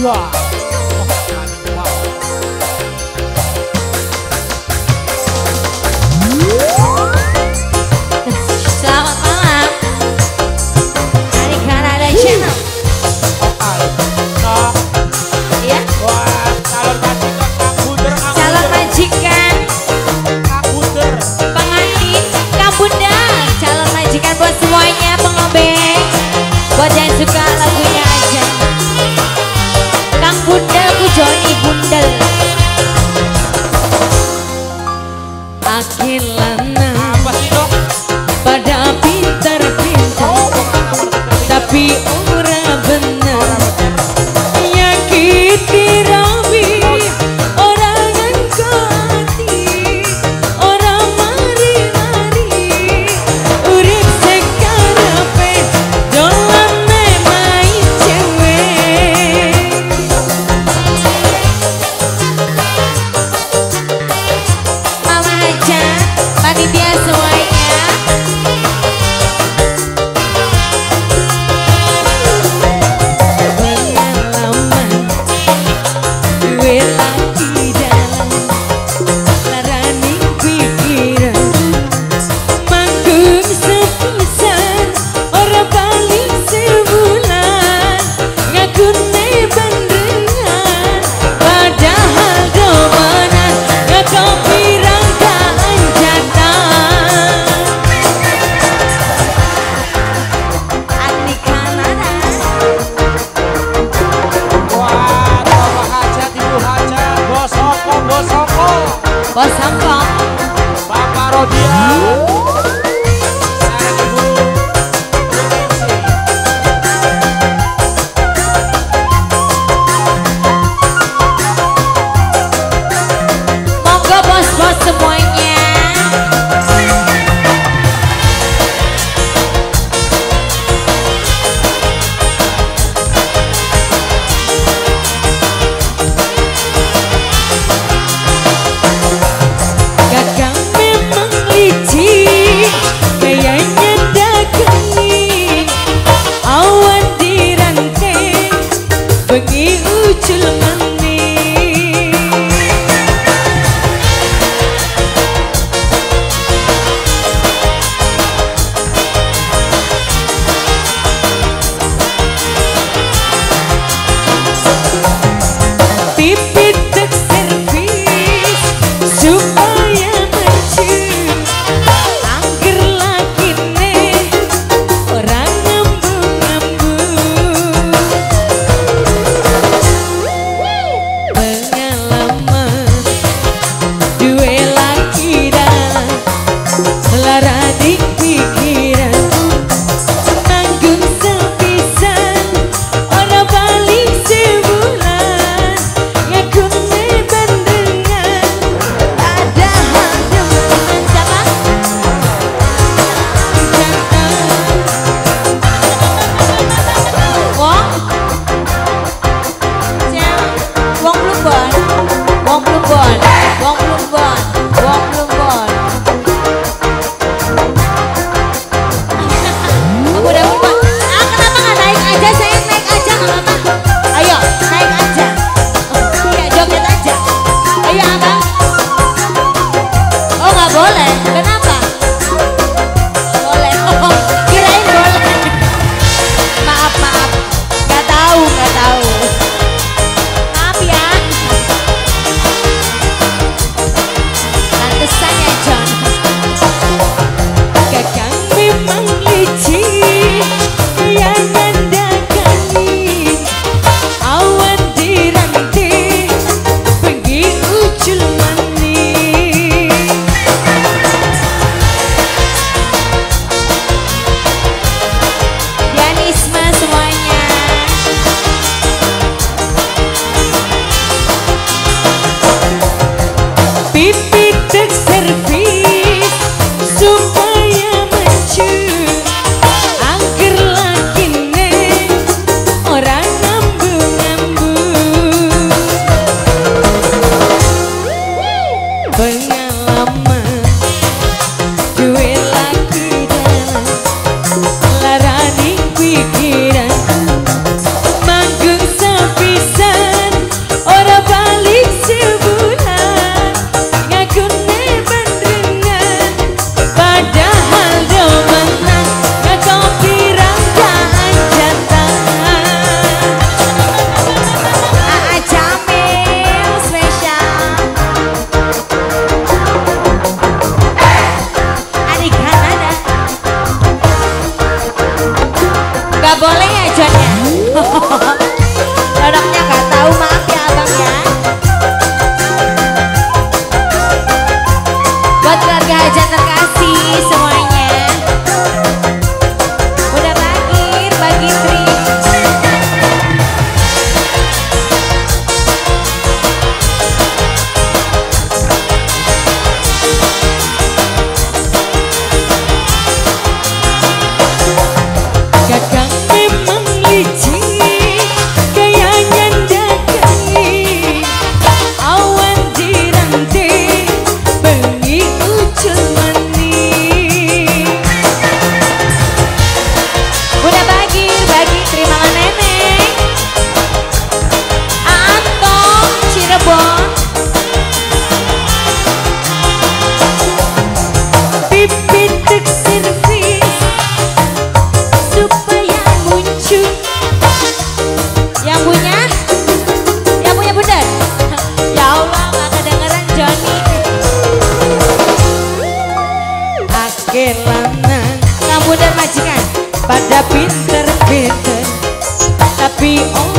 Wah. Selamat malam. Dari Kanada Channel. Ya. Wah, calon majikan Kang Bunder. Calon majikan Kang Bunder. pengantin Kang Bunda. Calon majikan buat semuanya pengobeng. Buat yang suka lagunya aja. Kang Bunda Joni Bundel. Akilana Apa sih dok? pada pintar-pintar, tapi ora bener. Nyakiti rabi orang ngangkati, orang mari-mari. Urip sekarepe dolane main cewek. Johnnya. Codoknya gak tahu, maaf ya abang ya. Buat keluarga hajat terkasih semuanya. Udah bagi Tri. Kakang memang licik, gayanya dagangi. Awan dirante, bengi ucul mani. Udah bagi terima kasih nenek. Antong Cirebon. Pipitek servis supaya muncul. Yang punya bunda. Ya Allah gak kedengeran Johnny. Ake lanang Kang bunda majikan. pada pinter-pinter, tapi